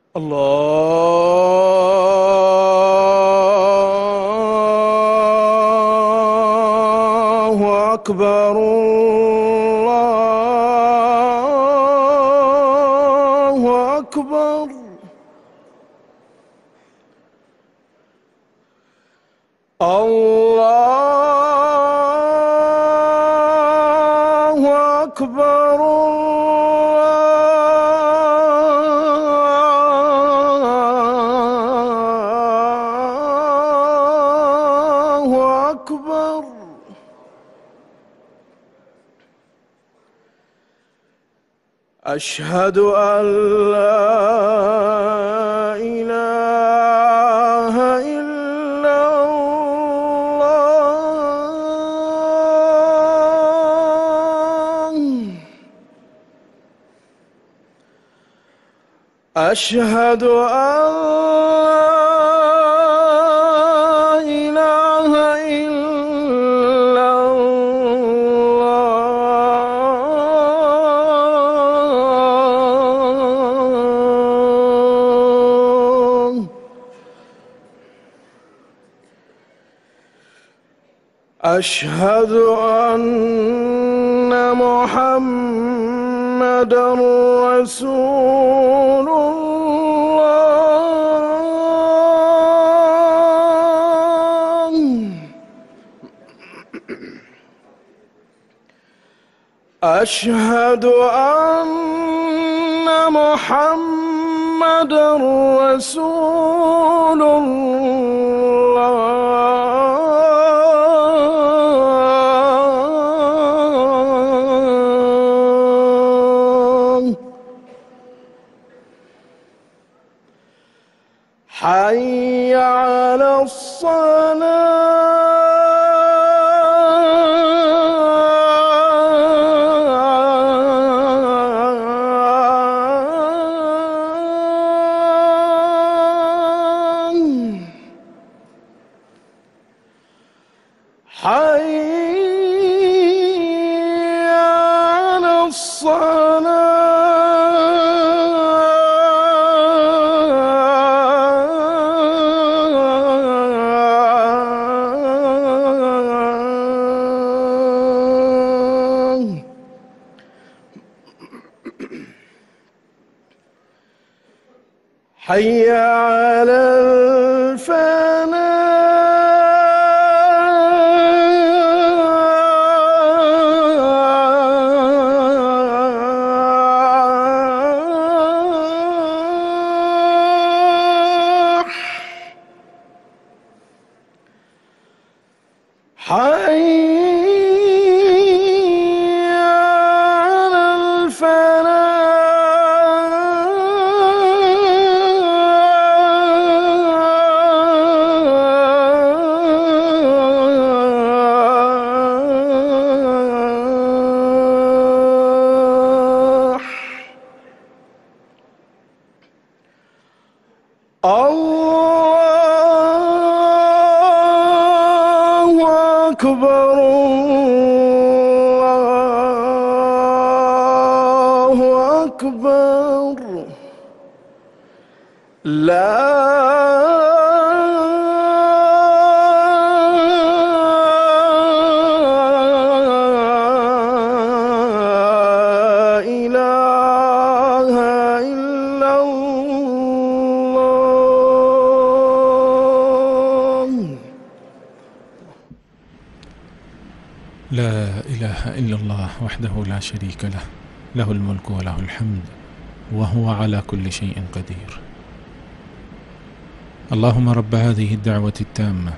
الله أكبر الله أكبر. الله أكبر الله أكبر. أشهد أن لا إله إلا الله. أشهد أن لا إله إلا الله. أشهد أن محمدًا رسول الله. أشهد أن محمدًا رسول الله. حي على الصلاة. حي على الصلاة. حي على الفلاح. حي على الفلاح. الله أكبر الله أكبر. لا إله إلا الله. لا إله إلا الله وحده لا شريك له، له الملك وله الحمد وهو على كل شيء قدير. اللهم رب هذه الدعوة التامة